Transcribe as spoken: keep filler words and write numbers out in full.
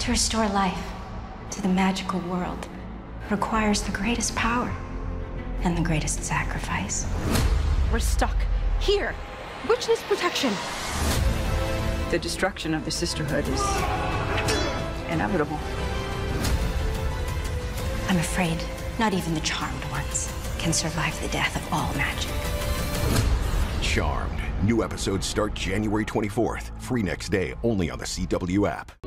To restore life to the magical world requires the greatest power and the greatest sacrifice. We're stuck. Here. Witness protection. The destruction of the sisterhood is inevitable. I'm afraid not even the charmed ones can survive the death of all magic. Charmed. New episodes start January twenty-fourth. Free next day, only on the C W app.